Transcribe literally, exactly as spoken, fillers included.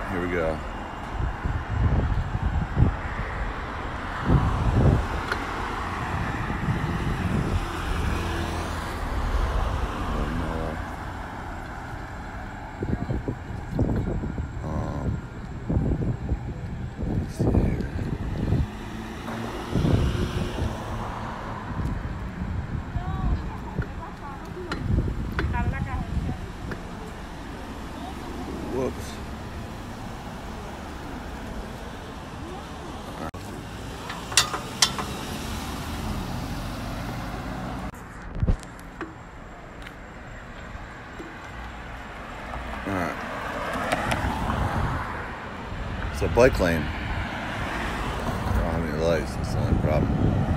Here we go. Um, let's see here. Whoops. Alright. It's a bike lane. I don't have any lights, that's the only problem.